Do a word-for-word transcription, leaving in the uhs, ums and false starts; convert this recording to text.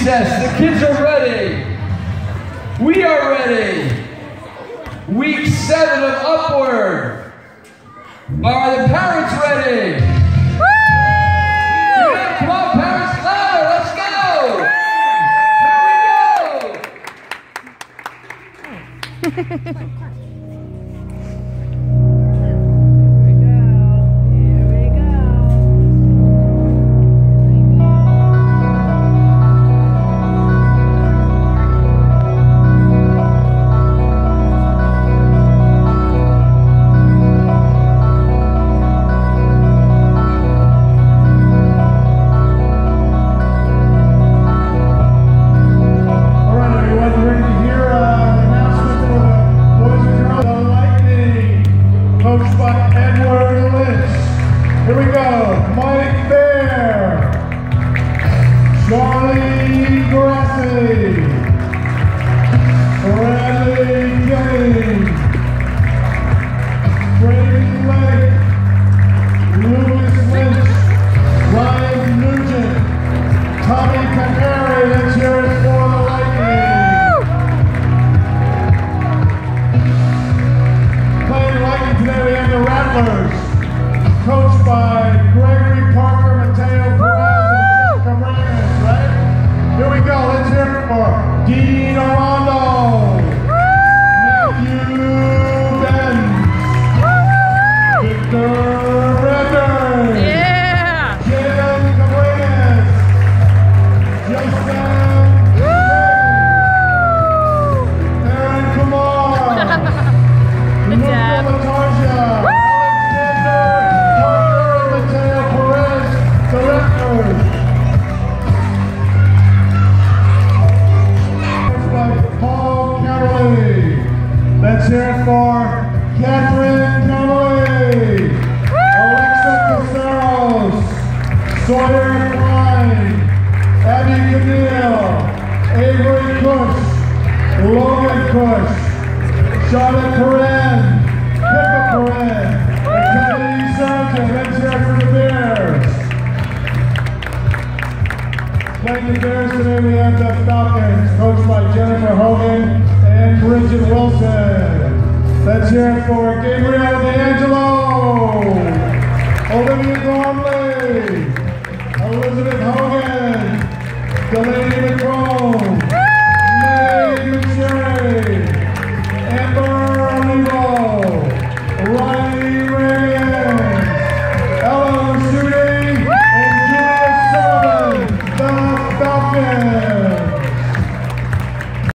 recess. The kids are ready. We are ready. Week seven of Upward. Are the parents ready? Woo! Yeah, come on, parents, louder. Let's go. Here we go. Here we go, Mike Bear, Charlie Grassi, Bradley King, Brady Lake, Louis Lynch, Ryan Nugent, Tommy Canary. Let's hear it for the Lightning. Playing the Lightning today, we have the Rattlers, coached by Gregory Parker, Mateo Perez, and Jessica Reyes, right? Here we go, let's hear it for Dean Arando, Matthew Benz, Victor Redder, yeah. Jim Cabreras, Justin Aaron Kumar, Luca Latarja, let's hear it for Catherine Connolly, Alexa Caceros, Sawyer Klein, Abby Camille, Avery Cush, Logan Cush, Charlotte Perrin, Pippa Perrin, and Kennedy Sargent. Let's hear it for the Bears. Playing the Bears today, we have the Falcons, coached by Jennifer Hogan and Bridget Wilson. Let's hear it for Gabriel D'Angelo, Olivia Gormley, Elizabeth Hogan, Delaney McCrone,